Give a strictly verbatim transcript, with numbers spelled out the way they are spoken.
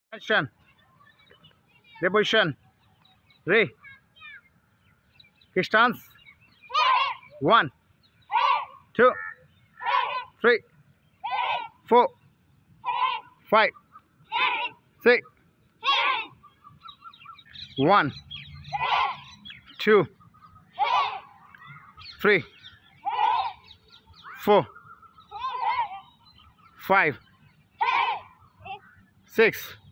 Action. Reposition. Re. Kick stance. One, two, three, four, five, six. One, two, three, four, five, six.